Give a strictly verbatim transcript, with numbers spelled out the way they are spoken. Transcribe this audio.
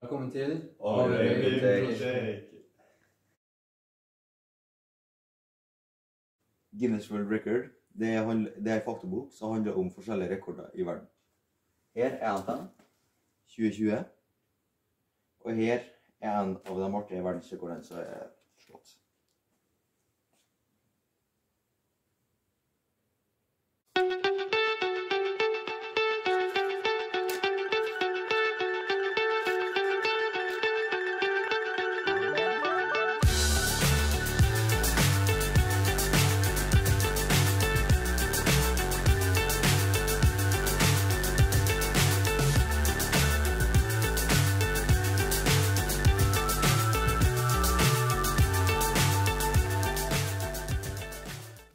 Velkommen til Arvebibliotek. Guinness World Record, det er, det er en faktabok som handler om forskjellige rekorder i verden. Her er en den, tjue tjue, og her er en av de artige verdensrekordene som er slått. Thank you.